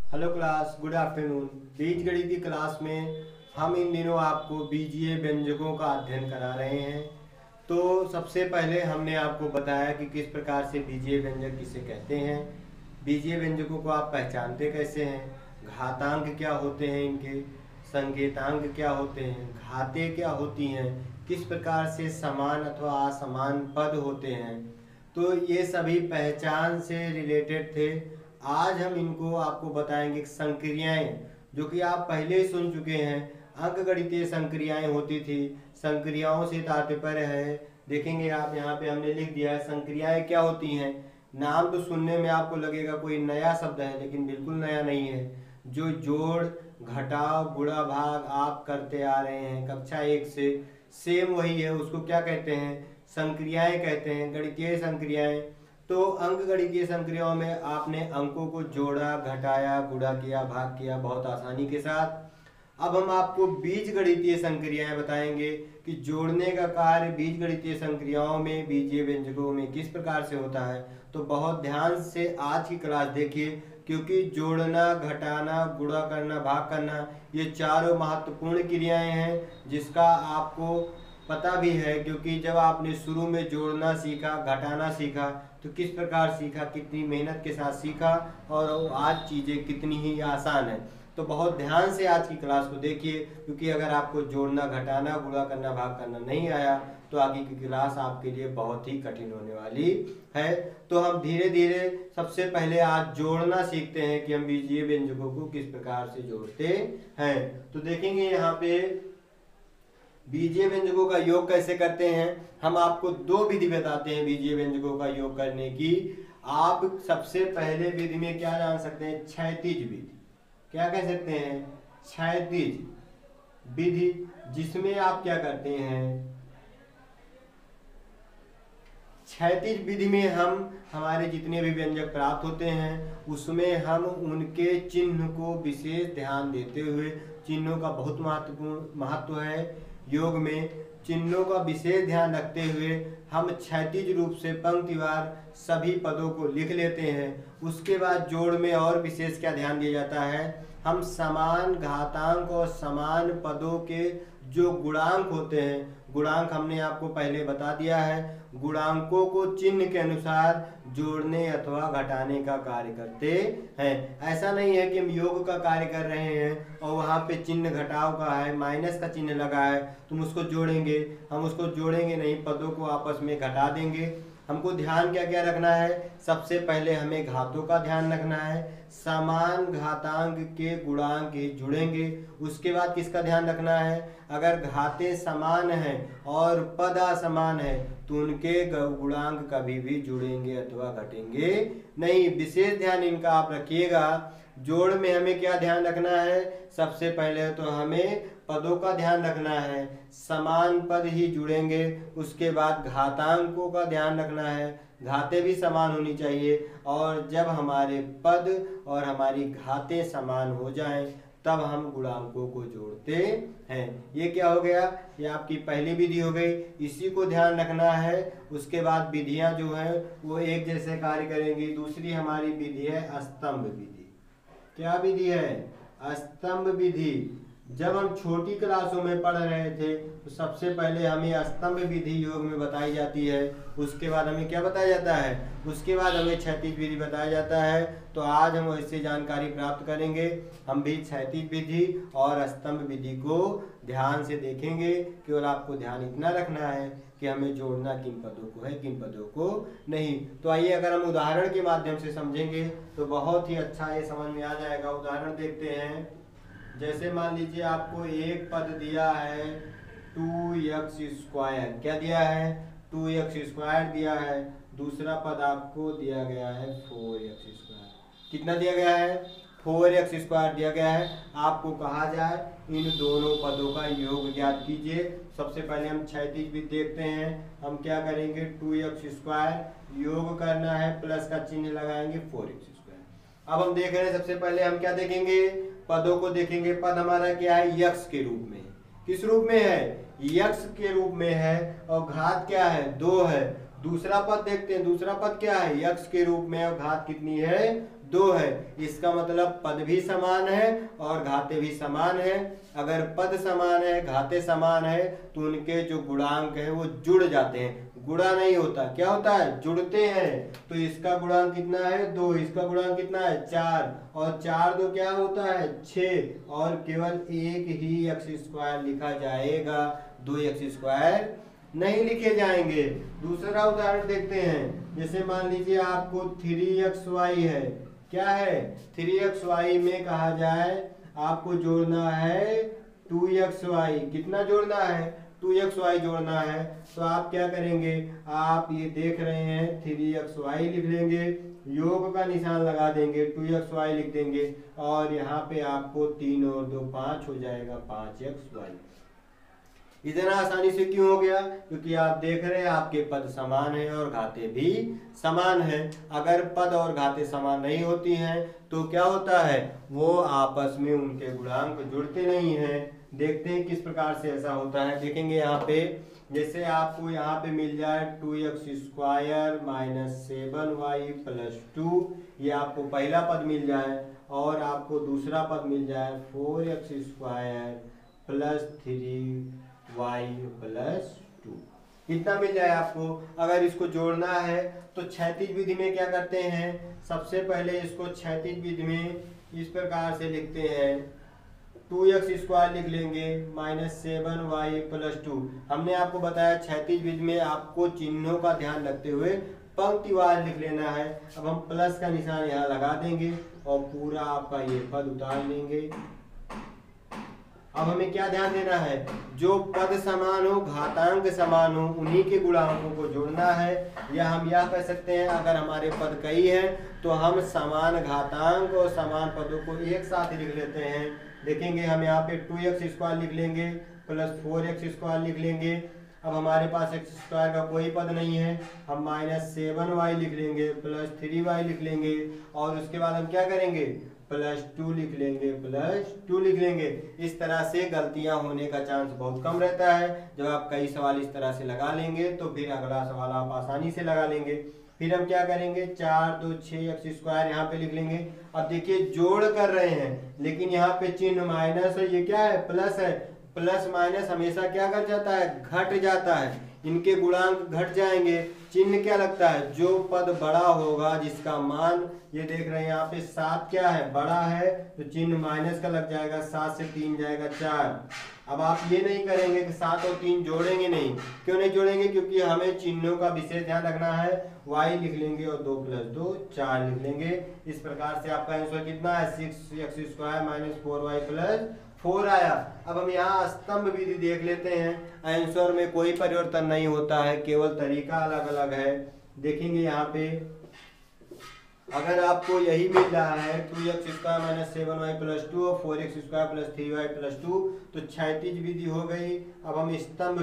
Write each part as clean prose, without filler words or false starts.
Hello class, good afternoon. बीजगणित की class में हम इन दिनों आपको बीजीय व्यंजकों का अध्ययन करा रहे हैं। तो सबसे पहले हमने आपको बताया कि किस प्रकार से बीजीय व्यंजक किसे कहते हैं, बीजीय व्यंजकों को आप पहचानते कैसे हैं, घातांक क्या होते हैं, इनके संकेतांक क्या होते हैं, घातें क्या होती हैं, किस प्रकार से समान अथवा असमान पद होते हैं। तो ये सभी पहचान से रिलेटेड थे। आज हम इनको आपको बताएंगे संक्रियाएं, जो कि आप पहले ही सुन चुके हैं। अंकगणितीय संक्रियाएं होती थी। संक्रियाओं से तात्पर्य है, देखेंगे आप यहाँ पे हमने लिख दिया है संक्रियाएं क्या होती हैं। नाम तो सुनने में आपको लगेगा कोई नया शब्द है, लेकिन बिल्कुल नया नहीं है। जो जोड़ घटाव गुणा भाग आप करते आ रहे हैं कक्षा 1 से, सेम वही है। उसको क्या कहते हैं? संक्रियाएं कहते हैं, गणितीय संक्रियाएं। तो अंकगणितीय संक्रियाओं में आपने अंकों को जोड़ा, घटाया, गुणा किया, भाग किया बहुत आसानी के साथ। अब हम आपको बीजगणितीय संक्रियाएं बताएंगे कि जोड़ने का कार्य बीजगणितीय संक्रियाओं में, बीजीय व्यंजकों में किस प्रकार से होता है। तो बहुत ध्यान से आज की क्लास देखिए, क्योंकि जोड़ना, घटाना, गुणा करना, भाग करना ये चारों महत्वपूर्ण क्रियाएं हैं, जिसका आपको पता भी है। क्योंकि जब आपने शुरू में जोड़ना सीखा, घटाना सीखा, तो किस प्रकार सीखा, कितनी मेहनत के साथ सीखा, और आज चीज़ें कितनी ही आसान है। तो बहुत ध्यान से आज की क्लास को देखिए, क्योंकि अगर आपको जोड़ना, घटाना, गुणा करना, भाग करना नहीं आया तो आगे की क्लास आपके लिए बहुत ही कठिन होने वाली है। तो हम धीरे धीरे सबसे पहले आज जोड़ना सीखते हैं कि हम बीजीय व्यंजकों को किस प्रकार से जोड़ते हैं। तो देखेंगे यहाँ पे बीजीय व्यंजकों का योग कैसे करते हैं। हम आपको दो विधि बताते हैं बीजीय व्यंजकों का योग करने की। आप सबसे पहले विधि में क्या जान सकते हैं? क्षैतिज विधि। क्या कह सकते हैं? क्षैतिज विधि, जिसमें आप क्या करते हैं? क्षैतिज विधि में हम हमारे जितने भी व्यंजक प्राप्त होते हैं उसमें हम उनके चिन्ह को विशेष ध्यान देते हुए, चिन्हों का बहुत महत्वपूर्ण महत्व है योग में, चिन्हों का विशेष ध्यान रखते हुए हम क्षैतिज रूप से पंक्तिवार सभी पदों को लिख लेते हैं। उसके बाद जोड़ में और विशेष क्या ध्यान दिया जाता है? हम समान घातांक और समान पदों के जो गुणांक होते हैं, गुणांक हमने आपको पहले बता दिया है, गुणांकों को चिन्ह के अनुसार जोड़ने अथवा घटाने का कार्य करते हैं। ऐसा नहीं है कि हम योग का कार्य कर रहे हैं और वहाँ पे चिन्ह घटाव का है, माइनस का चिन्ह लगा है, तुम उसको जोड़ेंगे। हम उसको जोड़ेंगे नहीं, पदों को आपस में घटा देंगे। हमको ध्यान क्या क्या रखना है? सबसे पहले हमें घातों का ध्यान रखना है, समान घातांक के गुणांक ही जुड़ेंगे। उसके बाद किसका ध्यान रखना है? अगर घातें समान हैं और पद असमान है तो उनके गुणांक कभी भी जुड़ेंगे अथवा घटेंगे नहीं। विशेष ध्यान इनका आप रखिएगा। जोड़ में हमें क्या ध्यान रखना है? सबसे पहले तो हमें पदों का ध्यान रखना है, समान पद ही जुड़ेंगे। उसके बाद घातांकों का ध्यान रखना है, घातें भी समान होनी चाहिए। और जब हमारे पद और हमारी घातें समान हो जाएं तब हम गुणांकों को जोड़ते हैं। ये क्या हो गया? ये आपकी पहली विधि हो गई, इसी को ध्यान रखना है। उसके बाद विधियां जो हैं वो एक जैसे कार्य करेंगी। दूसरी हमारी विधि है स्तंभ विधि। क्या विधि है? स्तंभ विधि। जब हम छोटी क्लासों में पढ़ रहे थे तो सबसे पहले हमें स्तंभ विधि योग में बताई जाती है। उसके बाद हमें क्या बताया जाता है? उसके बाद हमें क्षैतिज विधि बताया जाता है। तो आज हम इससे जानकारी प्राप्त करेंगे। हम भी क्षैतिज विधि और स्तंभ विधि को ध्यान से देखेंगे। केवल आपको ध्यान इतना रखना है कि हमें जोड़ना किन पदों को है, किन पदों को नहीं। तो आइए, अगर हम उदाहरण के माध्यम से समझेंगे तो बहुत ही अच्छा ये समझ में आ जाएगा। उदाहरण देखते हैं। जैसे मान लीजिए आपको एक पद दिया है 2x²। क्या दिया है? 2x² दिया है। दूसरा पद आपको दिया गया है 4x²। कितना दिया गया है? 4x² दिया गया है। आपको कहा जाए इन दोनों पदों का योग ज्ञात कीजिए। सबसे पहले हम क्षैतिज विधि देखते हैं। हम क्या करेंगे? 2x² योग करना है, प्लस का चिन्ह लगाएंगे 4x²। अब हम देख रहे हैं, सबसे पहले हम क्या देखेंगे? पदों को देखेंगे। पद हमारा क्या है? यक्ष के रूप में। किस रूप में है? यक्ष के रूप में है। और घात क्या है? 2 है। दूसरा पद देखते हैं। दूसरा पद क्या है? यक्ष के रूप में और घात कितनी है? 2 है। इसका मतलब पद भी समान है और घाते भी समान है। अगर पद समान है, घाते समान है, तो उनके जो गुणांक है वो जुड़ जाते हैं। गुणा नहीं होता, क्या होता है, जुड़ते हैं। तो इसका गुणांक कितना है 2, इसका गुणांक कितना है 4, और 4 2 क्या होता है 6, और केवल एक ही x² लिखा जाएगा, 2x² नहीं लिखे जाएंगे। दूसरा उदाहरण देखते हैं। जैसे मान लीजिए आपको 3xy है, क्या है 3xy में कहा जाए आपको जोड़ना है 2xy। कितना जोड़ना है 2xy जोड़ना है। तो आप क्या करेंगे, आप ये देख रहे हैं 3xy लिख लेंगे, योग का निशान लगा देंगे, 2xy लिख देंगे, और यहाँ पे आपको 3 और 2 5 हो जाएगा, 5xy। इतना आसानी से क्यों हो गया, क्योंकि आप देख रहे हैं आपके पद समान है और घाते भी समान है। अगर पद और घाते समान नहीं होती हैं तो क्या होता है, वो आपस में उनके गुणांक जुड़ते नहीं हैं। देखते हैं किस प्रकार से ऐसा होता है। देखेंगे यहाँ पे, जैसे आपको यहाँ पे मिल जाए 2x² - 7y + 2, ये आपको पहला पद मिल जाए, और आपको दूसरा पद मिल जाए 4x² + 3y + 2। कितना मिल जाए आपको। अगर इसको जोड़ना है तो क्षैतिज विधि में क्या करते हैं, सबसे पहले इसको क्षैतिज विधि में इस प्रकार से लिखते हैं, 2x² लिख लेंगे - 7y + 2। हमने आपको बताया क्षैतिज विधि में आपको चिन्हों का ध्यान रखते हुए पंक्तिवार लिख लेना है। अब हम प्लस का निशान यहाँ लगा देंगे और पूरा आपका ये पद उतार लेंगे। अब हमें क्या ध्यान देना है, जो पद समान हो, घातांक समान हो, उन्हीं के गुणांकों को जोड़ना है। या हम यह कह सकते हैं, अगर हमारे पद कई हैं तो हम समान घातांक और समान पदों को एक साथ लिख लेते हैं। देखेंगे हम यहाँ पे 2x² लिख लेंगे + 4x² लिख लेंगे। अब हमारे पास x² का कोई पद नहीं है, हम -7y लिख लेंगे + 3y लिख लेंगे, और उसके बाद हम क्या करेंगे +2 लिख लेंगे, +2 लिख लेंगे। इस तरह से गलतियां होने का चांस बहुत कम रहता है। जब आप कई सवाल इस तरह से लगा लेंगे तो फिर अगला सवाल आप आसानी से लगा लेंगे। फिर हम क्या करेंगे, 4 2 6x² यहाँ पे लिख लेंगे। अब देखिए जोड़ कर रहे हैं, लेकिन यहाँ पे चिन्ह माइनस है, ये क्या है प्लस है। प्लस माइनस हमेशा क्या कर जाता है, घट जाता है, इनके गुणांक घट जाएंगे। चिन्ह क्या लगता है, जो पद बड़ा होगा, जिसका मान ये देख रहे हैं यहाँ पे 7 क्या है बड़ा है, तो चिन्ह माइनस का लग जाएगा, 7 से 3 जाएगा 4। अब आप ये नहीं करेंगे कि 7 और 3 जोड़ेंगे नहीं। क्यों नहीं जोड़ेंगे, क्योंकि हमें चिन्हों का विशेष ध्यान रखना है। y लिख लेंगे और 2 + 2 4 लिख लेंगे। इस प्रकार से आपका आंसर कितना है, 6x² - 4y + 4 आया। अब हम यहाँ स्तंभ विधि देख लेते हैं। आंसर में कोई परिवर्तन नहीं होता है, केवल तरीका अलग अलग है। देखेंगे यहाँ पे, अगर आपको यही मिल रहा है 2x² - 7y + 2 और 4x² + 3y + 2, तो क्षैतिज विधि हो गई। अब हम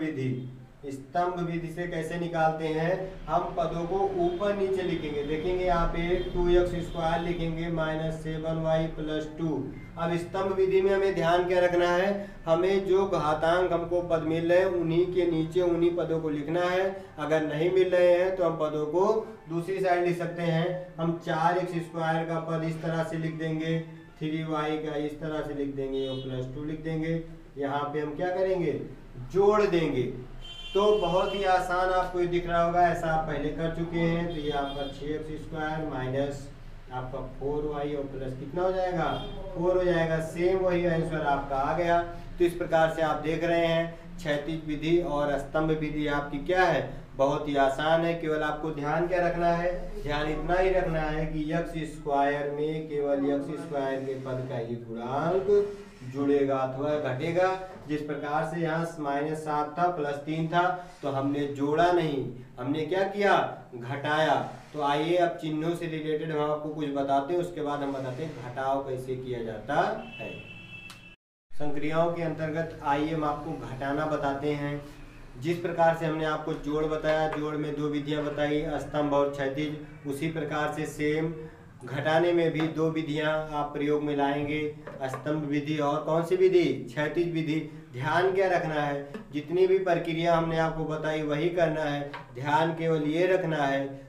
स्तंभ विधि से कैसे निकालते हैं, हम पदों को ऊपर नीचे लिखेंगे। देखेंगे यहाँ पे 2x² लिखेंगे - 7y + 2। अब स्तंभ विधि में हमें ध्यान क्या रखना है, हमें जो घातांक हमको पद मिल रहे हैं उन्हीं के नीचे उन्हीं पदों को लिखना है। अगर नहीं मिल रहे हैं तो हम पदों को दूसरी साइड लिख सकते हैं। हम 4x² का पद इस तरह से लिख देंगे, 3y का इस तरह से लिख देंगे और +2 लिख देंगे। यहाँ पे हम क्या करेंगे, जोड़ देंगे। तो बहुत ही आसान आपको ये दिख रहा होगा, ऐसा आप पहले कर चुके हैं। तो ये आपका 6x² माइनस आपका 4y और प्लस कितना हो जाएगा 4 हो जाएगा। सेम वही आंसर आपका आ गया। तो इस प्रकार से आप देख रहे हैं क्षैतिज विधि और स्तंभ विधि आपकी क्या है, बहुत ही आसान है। केवल आपको ध्यान क्या रखना है, ध्यान इतना ही रखना है कि x² में केवल x² के पद का ही गुणांक जुड़ेगा अथवा घटेगा। जिस प्रकार से यहाँ -7 था +3 था, तो हमने जोड़ा नहीं, हमने क्या किया, घटाया। तो आइए अब चिन्हों से रिलेटेड हम आपको कुछ बताते हैं, उसके बाद हम बताते हैं घटाव कैसे किया जाता है। संक्रियाओं के अंतर्गत आइए हम आपको घटाना बताते हैं। जिस प्रकार से हमने आपको जोड़ बताया, जोड़ में 2 विधियां बताई, स्तंभ और क्षैतिज, उसी प्रकार से सेम घटाने में भी 2 विधियां आप प्रयोग में लाएंगे, स्तंभ विधि और कौन सी विधि, क्षैतिज विधि। ध्यान क्या रखना है, जितनी भी प्रक्रिया हमने आपको बताई वही करना है। ध्यान केवल ये रखना है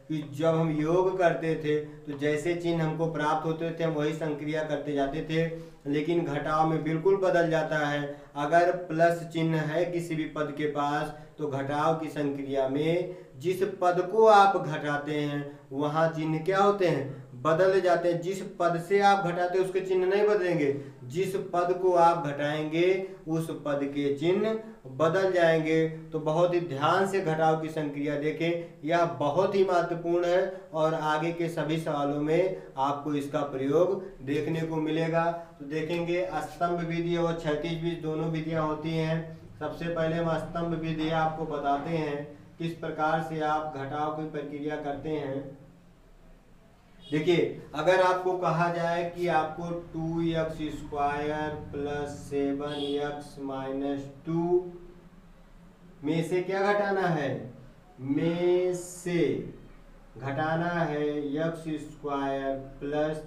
कि जब हम योग करते थे तो जैसे चिन्ह हमको प्राप्त होते थे हम वही संक्रिया करते जाते थे, लेकिन घटाव में बिल्कुल बदल जाता है। अगर प्लस चिन्ह है किसी भी पद के पास तो घटाव की संक्रिया में जिस पद को आप घटाते हैं वहाँ चिन्ह क्या होते हैं, बदल जाते हैं। जिस पद से आप घटाते हैं उसके चिन्ह नहीं बदलेंगे, जिस पद को आप घटाएंगे उस पद के चिन्ह बदल जाएंगे। तो बहुत ही ध्यान से घटाव की संक्रिया देखें, यह बहुत ही महत्वपूर्ण है और आगे के सभी सवालों में आपको इसका प्रयोग देखने को मिलेगा। तो देखेंगे स्तंभ विधि और क्षैतिज विधि दोनों विधियां होती हैं। सबसे पहले हम स्तंभ विधि आपको बताते हैं किस प्रकार से आप घटाव की प्रक्रिया करते हैं। देखिए, अगर आपको कहा जाए कि आपको 2x² प्लस 7x माइनस 2 में से क्या घटाना है, में से घटाना है x² प्लस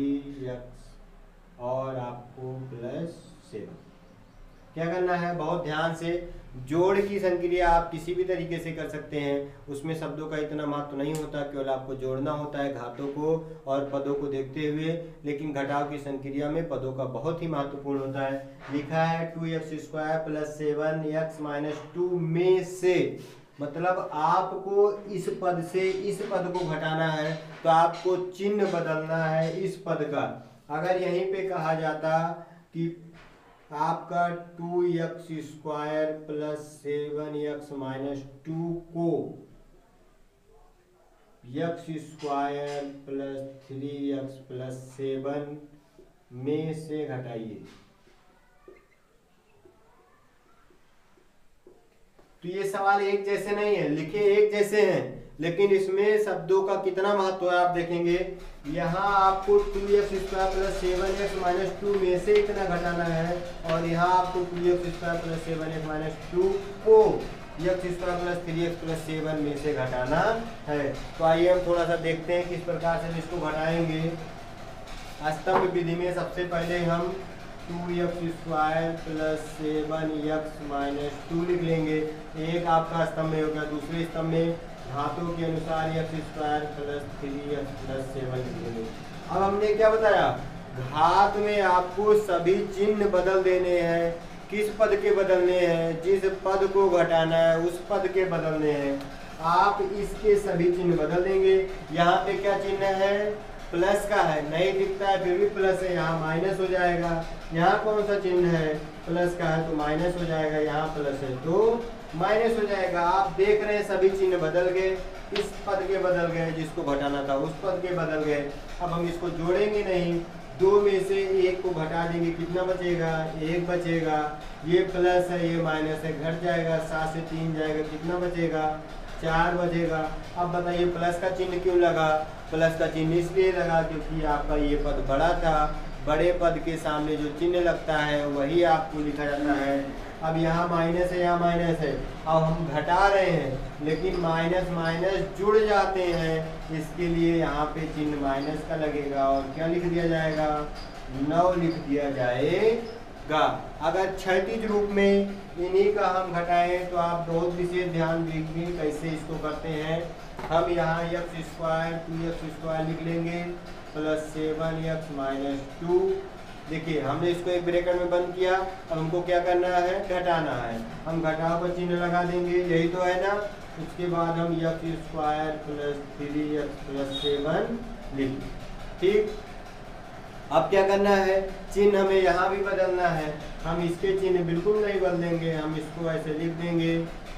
3x और आपको प्लस 7, क्या करना है, बहुत ध्यान से। जोड़ की संक्रिया आप किसी भी तरीके से कर सकते हैं, उसमें शब्दों का इतना महत्व नहीं होता, केवल आपको जोड़ना होता है घातों को और पदों को देखते हुए। लेकिन घटाव की संक्रिया में पदों का बहुत ही महत्वपूर्ण होता है। लिखा है 2x² प्लस 7x माइनस 2 में से, मतलब आपको इस पद से इस पद को घटाना है तो आपको चिन्ह बदलना है इस पद का। अगर यहीं पे कहा जाता कि आपका 2x² प्लस 7x माइनस 2 को x² प्लस 3x प्लस 7 में से घटाइए, तो ये सवाल एक जैसे नहीं है, लिखे एक जैसे हैं, लेकिन इसमें शब्दों का कितना महत्व है आप देखेंगे। यहाँ आपको 2x² प्लस 7x माइनस 2 में से इतना घटाना है और यहाँ आपको 2x² प्लस 7x माइनस 2 को x² प्लस 3x प्लस 7 में से घटाना है। तो आइए हम थोड़ा सा देखते हैं किस प्रकार से इसको घटाएंगे। स्तंभ विधि में सबसे पहले हम 2x² प्लस 7x माइनस 2 लिख लेंगे। एक आपका स्तंभ में हो गया, दूसरे स्तंभ में घातों के अनुसार x² प्लस 3x प्लस 7 लिख लेंगे। अब हमने क्या बताया, घात में आपको सभी चिन्ह बदल देने हैं। किस पद के बदलने हैं, जिस पद को घटाना है उस पद के बदलने हैं। आप इसके सभी चिन्ह बदल देंगे। यहाँ पे क्या चिन्ह है, प्लस का है, नहीं दिखता है फिर भी प्लस है, यहाँ माइनस हो जाएगा। यहाँ कौन सा चिन्ह है, प्लस का है तो माइनस हो जाएगा, यहाँ प्लस है तो माइनस हो जाएगा। आप देख रहे हैं सभी चिन्ह बदल गए, इस पद के बदल गए, जिसको घटाना था उस पद के बदल गए। अब हम इसको जोड़ेंगे नहीं, 2 में से 1 को घटा देंगे, कितना बचेगा, 1 बचेगा। ये प्लस है ये माइनस है, घट जाएगा, 7 से 3 जाएगा, कितना बचेगा, 4 बचेगा। अब बताइए प्लस का चिन्ह क्यों लगा, प्लस का चिन्ह इसलिए लगा क्योंकि आपका ये पद बड़ा था, बड़े पद के सामने जो चिन्ह लगता है वही आपको लिखा जाता है। अब यहाँ माइनस है, यहाँ माइनस है, अब हम घटा रहे हैं लेकिन माइनस माइनस जुड़ जाते हैं, इसके लिए यहाँ पे चिन्ह माइनस का लगेगा और क्या लिख दिया जाएगा, 9 लिख दिया जाएगा। अगर क्षैतिज रूप में इन्हीं का हम घटाएं तो आप बहुत विशेष ध्यान दीजिए कैसे इसको करते हैं। हम यहाँ x² 2x² लिख लेंगे प्लस 7x माइनस 2। देखिए हमने इसको एक ब्रैकेट में बंद किया, अब हमको क्या करना है, घटाना है। हम घटाव का चिन्ह लगा देंगे, यही तो है ना। उसके बाद हम x² प्लस 3x प्लस 7 लिख, ठीक। अब क्या करना है, चिन्ह हमें यहाँ भी बदलना है। हम इसके चिन्ह बिल्कुल नहीं बदलेंगे, हम इसको ऐसे लिख देंगे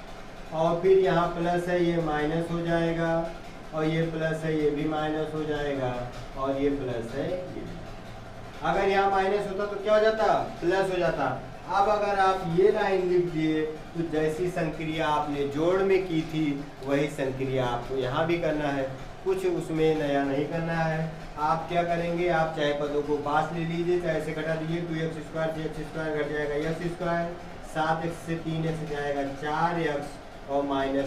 और फिर यहाँ प्लस है ये माइनस हो जाएगा और ये प्लस है ये भी माइनस हो जाएगा और ये प्लस है ये। अगर यहाँ माइनस होता तो क्या हो जाता, प्लस हो जाता। अब अगर आप ये लाइन लिख दिए तो जैसी संक्रिया आपने जोड़ में की थी वही संक्रिया आपको यहाँ भी करना है, कुछ उसमें नया नहीं करना है। आप क्या करेंगे, आप चाहे पदों को पास ले लीजिए, चाहे ऐसे घटा दीजिए, 2x² 3x² घट जाएगा x², 7x से 3x जाएगा 4x और माइनस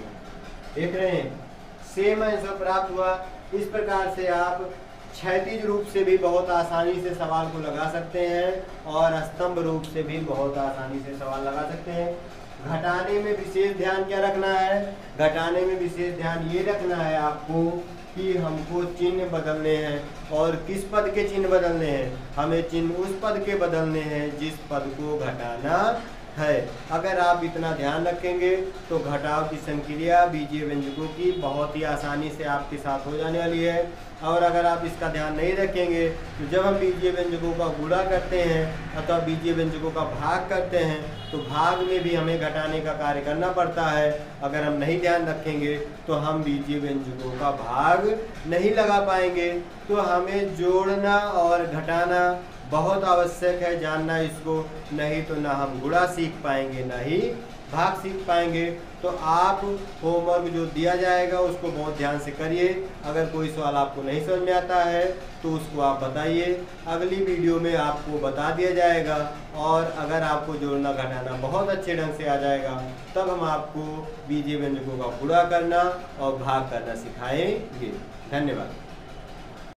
7। देख रहे हैं, सेम आंसर प्राप्त हुआ। इस प्रकार से आप क्षैतिज रूप से भी बहुत आसानी से सवाल को लगा सकते हैं और स्तंभ रूप से भी बहुत आसानी से सवाल लगा सकते हैं। घटाने में विशेष ध्यान क्या रखना है? घटाने में विशेष ध्यान ये रखना है आपको कि हमको चिन्ह बदलने हैं। और किस पद के चिन्ह बदलने हैं? हमें चिन्ह उस पद के बदलने हैं जिस पद को घटाना है। अगर आप इतना ध्यान रखेंगे तो घटाव की संक्रिया बीजीय व्यंजकों की बहुत ही आसानी से आपके साथ हो जाने वाली है। और अगर आप इसका ध्यान नहीं रखेंगे तो जब हम बीजीय व्यंजकों का गुणा करते हैं अथवा बीजीय व्यंजकों का भाग करते हैं तो भाग में भी हमें घटाने का कार्य करना पड़ता है। अगर हम नहीं ध्यान रखेंगे तो हम बीजीय व्यंजकों का भाग नहीं लगा पाएंगे। तो हमें जोड़ना और घटाना बहुत आवश्यक है जानना इसको, नहीं तो ना हम गुणा सीख पाएंगे ना ही भाग सीख पाएंगे। तो आप होमवर्क जो दिया जाएगा उसको बहुत ध्यान से करिए। अगर कोई सवाल आपको नहीं समझ में आता है तो उसको आप बताइए, अगली वीडियो में आपको बता दिया जाएगा। और अगर आपको जोड़ना घटाना बहुत अच्छे ढंग से आ जाएगा तब हम आपको बीजीय व्यंजकों का गुणा करना और भाग करना सिखाएंगे। धन्यवाद।